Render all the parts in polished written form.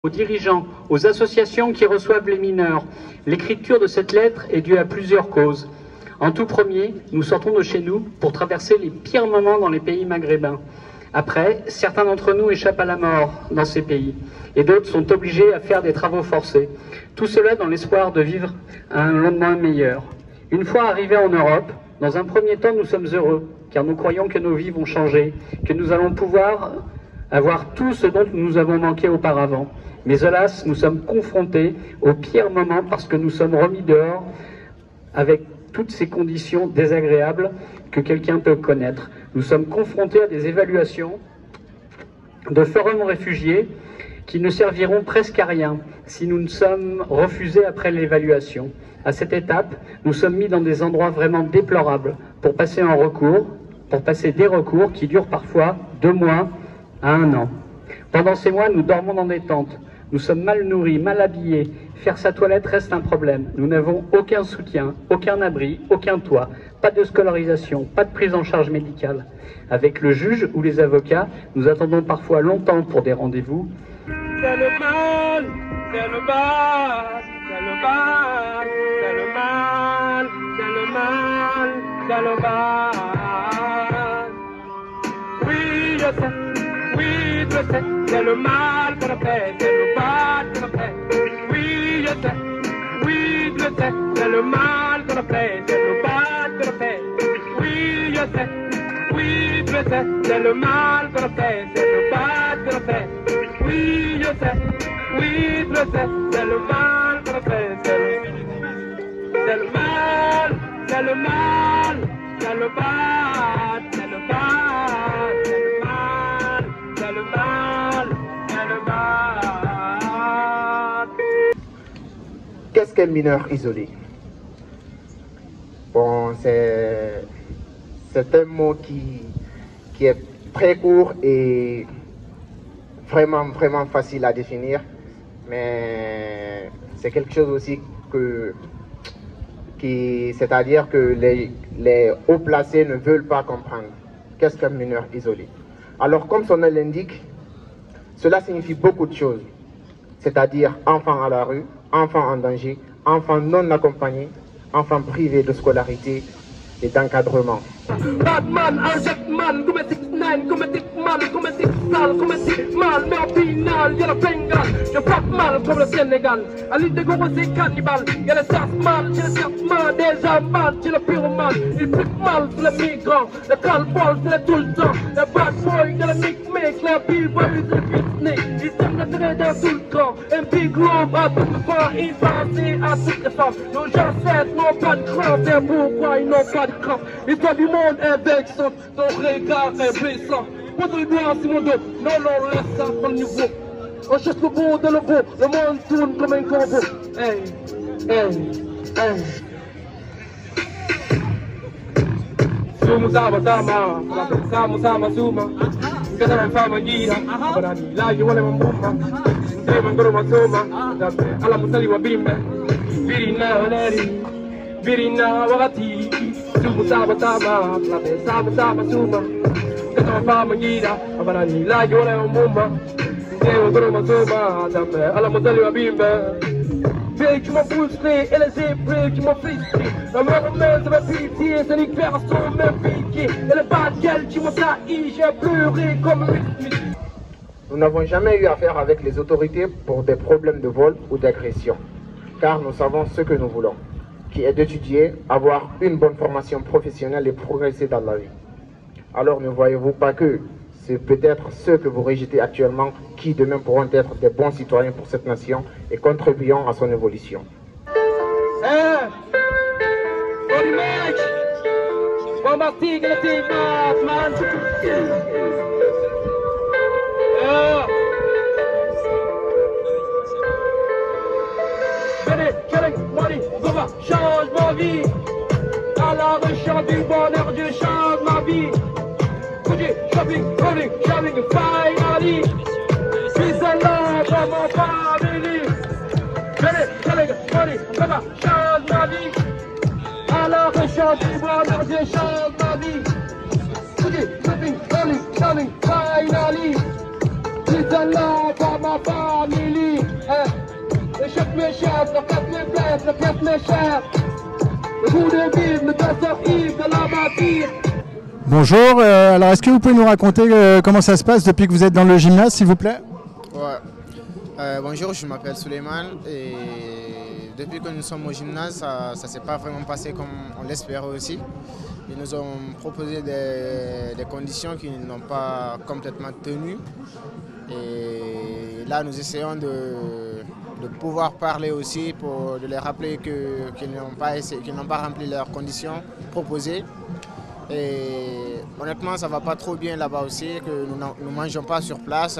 Aux dirigeants, aux associations qui reçoivent les mineurs. L'écriture de cette lettre est due à plusieurs causes. En tout premier, nous sortons de chez nous pour traverser les pires moments dans les pays maghrébins. Après, certains d'entre nous échappent à la mort dans ces pays et d'autres sont obligés à faire des travaux forcés. Tout cela dans l'espoir de vivre un lendemain meilleur. Une fois arrivés en Europe, dans un premier temps, nous sommes heureux car nous croyons que nos vies vont changer, que nous allons pouvoir avoir tout ce dont nous avons manqué auparavant. Mais hélas, nous sommes confrontés au pire moment parce que nous sommes remis dehors avec toutes ces conditions désagréables que quelqu'un peut connaître. Nous sommes confrontés à des évaluations de forums réfugiés qui ne serviront presque à rien si nous ne sommes refusés après l'évaluation. À cette étape, nous sommes mis dans des endroits vraiment déplorables pour passer en recours, pour passer des recours qui durent parfois 2 mois à 1 an. Pendant ces mois, nous dormons dans des tentes. Nous sommes mal nourris, mal habillés. Faire sa toilette reste un problème. Nous n'avons aucun soutien, aucun abri, aucun toit, pas de scolarisation, pas de prise en charge médicale. Avec le juge ou les avocats, nous attendons parfois longtemps pour des rendez-vous. C'est le mal, c'est le mal, c'est le mal, c'est le mal, c'est le mal, c'est le mal. Oui, je sais. Oui, je sais, c'est le mal qu'on a fait, c'est le mal qu'on a fait. Oui, je sais, oui, je sais, c'est le mal qu'on a fait, c'est le mal qu'on a fait. Oui, je sais, oui, je sais, c'est le mal qu'on a fait, c'est le mal qu'on a fait. Oui, je sais, oui, je sais, c'est le mal qu'on a fait, c'est le mal, c'est le mal, c'est le mal, c'est le mal, c'est le mal. C'est le mal, c'est le mal. Qu'est-ce qu'un mineur isolé? Bon, c'est un mot qui est très court et vraiment facile à définir, mais c'est quelque chose aussi c'est-à-dire que les hauts placés ne veulent pas comprendre. Qu'est-ce qu'un mineur isolé? Alors, comme son nom l'indique, cela signifie beaucoup de choses. C'est-à-dire enfant à la rue, enfant en danger, enfant non accompagné, enfant privé de scolarité et d'encadrement. Batman, Arject Man, Gometic 9, Gometic Man, Gometic Sal, Gometic Man, mais au final, y'a la Bengal, je frappe mal comme le Sénégal. À l'île de Goro, c'est cannibale, y'a le Sarsman, j'ai le Sarsman, déjà mal, j'ai le pyromane. Il pique mal, c'est le migrant, le calbol, c'est le tout le temps. Le bad boy, c'est le mic-mic, le b-boy, c'est le beatnik. Il tombe le trader tout le temps, un big globe à toutes les femmes, il pense à toutes les femmes. Nos gens n'ont pas de cran, c'est pourquoi ils n'ont pas de cran. L'histoire du monde est vexante, ton regard est blessant. Quand il doit sur mon dos, non, laisse ça prendre niveau. On cherche le beau de le beau, le monde tourne comme un corbeau. Hey. Sama, suma. Kada mfama gira, barani laji wale mambumba. Ndema ngoro masoma, ala musali wa bimbe. Virina waleri, virina wakati. Sama, sama, suma. Kada mfama gira, barani laji wale mambumba. Ndema ngoro masoma, ala musali wa bimbe. Veille qui m'ont frustré et les épreuves qui m'ont frustré. La mère ça m'a pitié, c'est l'hyperson m'a piqué. Et le bad girl qui m'ont trahi, j'ai pleuré comme une. Nous n'avons jamais eu affaire avec les autorités pour des problèmes de vol ou d'agression, car nous savons ce que nous voulons, qui est d'étudier, avoir une bonne formation professionnelle et progresser dans la vie. Alors ne voyez-vous pas que c'est peut-être ceux que vous rejetez actuellement qui demain pourront être des bons citoyens pour cette nation et contribuant à son évolution. Change ma vie. À la recherche du bonheur, je change ma vie. Shopping, finally. Peace and love for my family. Money, come change ma vie. À la recherche du bonheur, je change ma vie. Shopping, finally. Peace and love for my family. chèques mes chefs, la pièce mes blesses, la pièce mes chefs. Le goût de vivre, le danseur Yves de la bâtisse. Bonjour, alors est-ce que vous pouvez nous raconter comment ça se passe depuis que vous êtes dans le gymnase, s'il vous plaît? Ouais. Bonjour, je m'appelle Suleiman et depuis que nous sommes au gymnase, ça ne s'est pas vraiment passé comme on l'espérait aussi. Ils nous ont proposé des conditions qui n'ont pas complètement tenues. Et là, nous essayons de pouvoir parler aussi, de les rappeler qu'ils n'ont pas rempli leurs conditions proposées. Et honnêtement, ça ne va pas trop bien là-bas aussi, que nous ne mangeons pas sur place.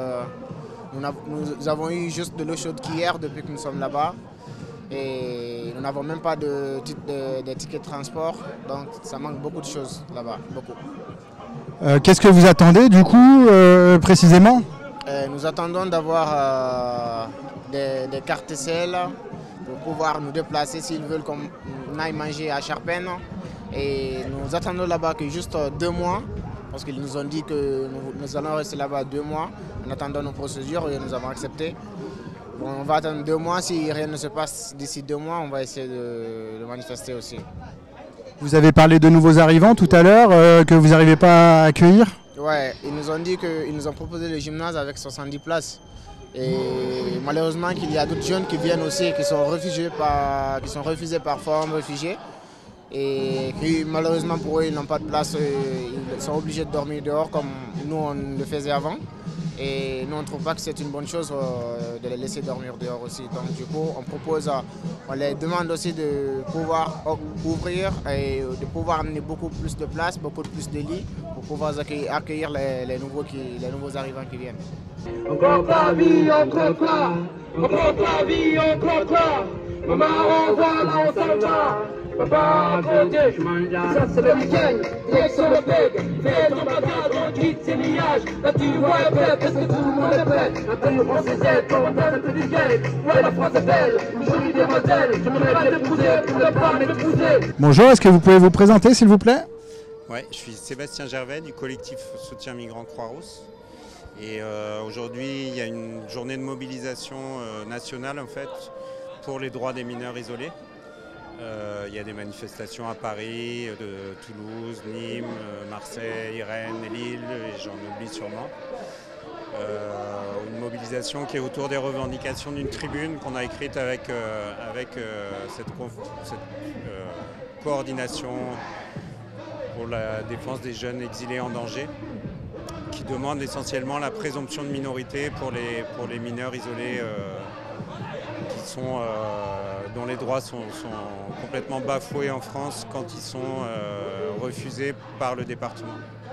Nous avons eu juste de l'eau chaude qu'hier depuis que nous sommes là-bas. Et nous n'avons même pas de tickets de transport. Donc ça manque beaucoup de choses là-bas, beaucoup. Qu'est-ce que vous attendez du coup, précisément? Nous attendons d'avoir des cartes TCL pour pouvoir nous déplacer s'ils veulent qu'on aille manger à Charpennes. Et nous attendons là-bas que juste 2 mois, parce qu'ils nous ont dit que nous allons rester là-bas 2 mois en attendant nos procédures et nous avons accepté. Bon, on va attendre 2 mois, si rien ne se passe d'ici 2 mois, on va essayer de manifester aussi. Vous avez parlé de nouveaux arrivants tout à l'heure que vous n'arrivez pas à accueillir? Ouais, ils nous ont dit qu'ils nous ont proposé le gymnase avec 70 places. Et malheureusement qu'il y a d'autres jeunes qui viennent aussi, qui sont refusés par forme réfugiés. Et qui malheureusement pour eux, ils n'ont pas de place, ils sont obligés de dormir dehors comme nous on le faisait avant. Et nous on ne trouve pas que c'est une bonne chose de les laisser dormir dehors aussi. Donc du coup on les demande aussi de pouvoir ouvrir et de pouvoir amener beaucoup plus de places, beaucoup plus de lits pour pouvoir accueillir les nouveaux arrivants qui viennent. On compte la vie, on compte là. On compte la vie, on compte là. Maman, on va là, on s'en va. Papa, à côté, je mange là. Ça, c'est le week-end, direction le peg. Fais ton bagage, on quitte ces nuages. Là, tu vois est prêt, parce que tout le monde est prêt. Un peu de France est Z, on donne un peu du gay. Ouais, la France est belle, une jolie demoiselle. Je me rêve d'épouser, pour ne pas m'épouser. Bonjour, est-ce que vous pouvez vous présenter, s'il vous plaît? Ouais, je suis Sébastien Gervais du collectif Soutien Migrants Croix-Rousse. Et aujourd'hui, il y a une journée de mobilisation nationale en fait pour les droits des mineurs isolés. Il y a des manifestations à Paris, de Toulouse, Nîmes, Marseille, Rennes, Lille, et j'en oublie sûrement. Une mobilisation qui est autour des revendications d'une tribune qu'on a écrite avec cette coordination pour la défense des jeunes exilés en danger, qui demande essentiellement la présomption de minorité pour les mineurs isolés dont les droits sont complètement bafoués en France quand ils sont refusés par le département.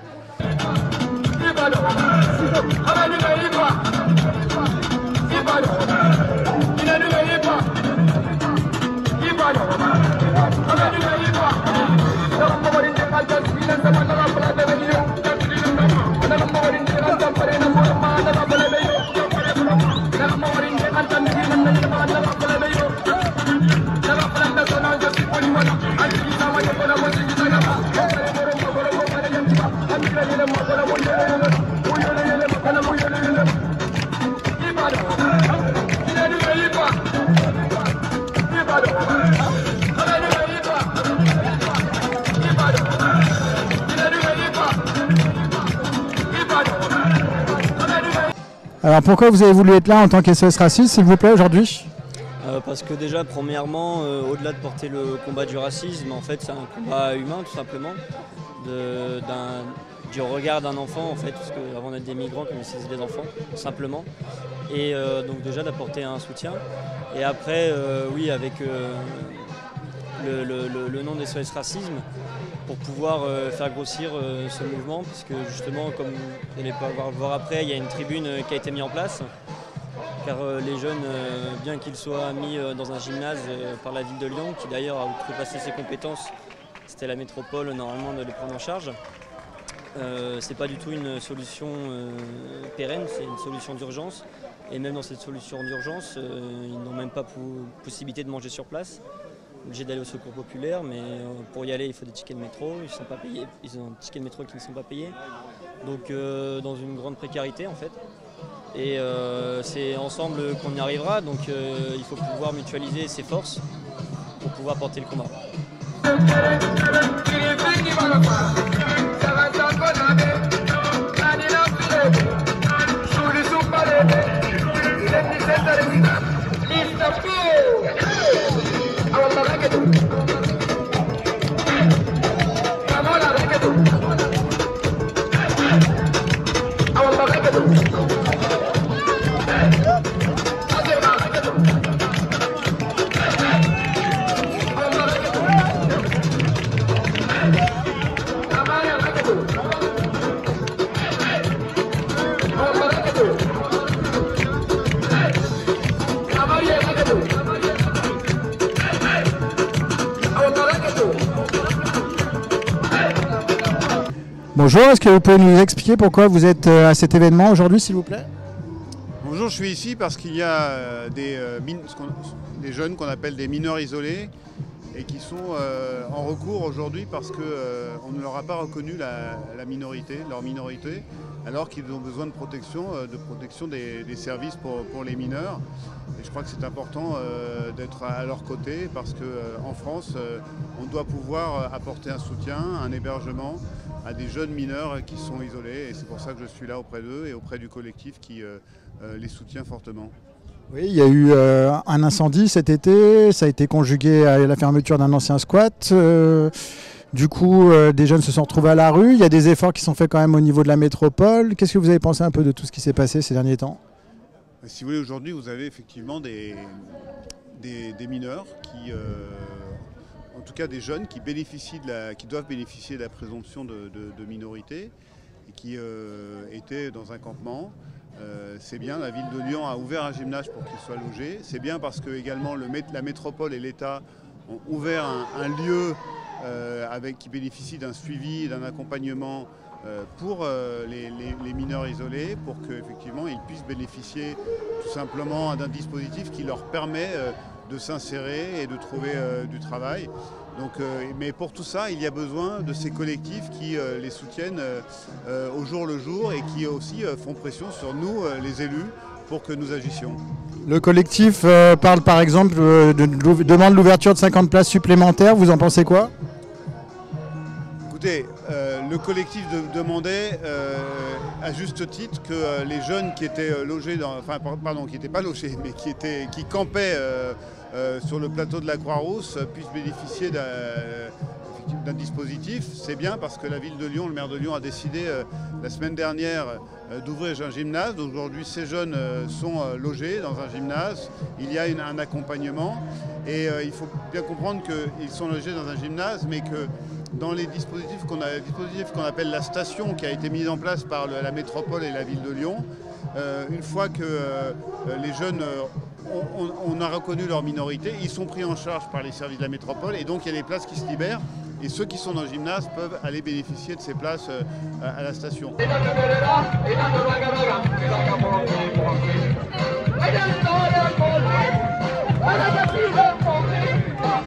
Alors pourquoi vous avez voulu être là en tant qu'SOS Racisme, s'il vous plaît, aujourd'hui? Parce que déjà, premièrement, au-delà de porter le combat du racisme, en fait, c'est un combat humain, tout simplement, du regard d'un enfant, en fait, parce qu'avant d'être des migrants, comme c'est des enfants, simplement. Et donc déjà d'apporter un soutien. Et après, oui, avec le nom d'SOS Racisme, pour pouvoir faire grossir ce mouvement, puisque justement, comme vous allez pouvoir le voir après, il y a une tribune qui a été mise en place, car les jeunes, bien qu'ils soient mis dans un gymnase par la ville de Lyon, qui d'ailleurs a outrepassé ses compétences, c'était la métropole normalement de les prendre en charge, c'est pas du tout une solution pérenne, c'est une solution d'urgence. Et même dans cette solution d'urgence, ils n'ont même pas possibilité de manger sur place. Obligés d'aller au secours populaire, mais pour y aller, il faut des tickets de métro, ils ne sont pas payés. Ils ont des tickets de métro qui ne sont pas payés. Donc dans une grande précarité en fait. Et c'est ensemble qu'on y arrivera, donc il faut pouvoir mutualiser ses forces pour pouvoir porter le combat. Bonjour, est-ce que vous pouvez nous expliquer pourquoi vous êtes à cet événement aujourd'hui, s'il vous plaît? Bonjour, je suis ici parce qu'il y a des jeunes qu'on appelle des mineurs isolés et qui sont en recours aujourd'hui parce qu'on ne leur a pas reconnu leur minorité, alors qu'ils ont besoin de protection des services pour les mineurs. Et je crois que c'est important d'être à leur côté parce qu'en France, on doit pouvoir apporter un soutien, un hébergement à des jeunes mineurs qui sont isolés. Et c'est pour ça que je suis là auprès d'eux et auprès du collectif qui les soutient fortement. Oui, il y a eu un incendie cet été, ça a été conjugué à la fermeture d'un ancien squat. Du coup, des jeunes se sont retrouvés à la rue. Il y a des efforts qui sont faits quand même au niveau de la métropole. Qu'est-ce que vous avez pensé un peu de tout ce qui s'est passé ces derniers temps? Si vous voulez, aujourd'hui, vous avez effectivement des mineurs qui, en tout cas des jeunes qui doivent bénéficier de la présomption de minorité et qui étaient dans un campement. C'est bien, la ville de Lyon a ouvert un gymnase pour qu'ils soient logés. C'est bien parce que également la métropole et l'État ont ouvert un lieu qui bénéficie d'un suivi et d'un accompagnement pour les mineurs isolés, pour qu'effectivement ils puissent bénéficier tout simplement d'un dispositif qui leur permet de s'insérer et de trouver du travail. Donc, mais pour tout ça, il y a besoin de ces collectifs qui les soutiennent au jour le jour et qui aussi font pression sur nous, les élus, pour que nous agissions. Le collectif parle par exemple, demande l'ouverture de 50 places supplémentaires, vous en pensez quoi? Écoutez, le collectif demandait à juste titre que les jeunes qui étaient logés, qui n'étaient pas logés, mais qui campaient sur le plateau de la Croix-Rousse puissent bénéficier d'un dispositif. C'est bien parce que la ville de Lyon, le maire de Lyon a décidé la semaine dernière d'ouvrir un gymnase. Aujourd'hui, ces jeunes sont logés dans un gymnase. Il y a un accompagnement et il faut bien comprendre qu'ils sont logés dans un gymnase, mais que dans les dispositifs qu'on appelle la station, qui a été mise en place par la métropole et la ville de Lyon, une fois que les jeunes on a reconnu leur minorité, ils sont pris en charge par les services de la métropole et donc il y a des places qui se libèrent et ceux qui sont dans le gymnase peuvent aller bénéficier de ces places à la station.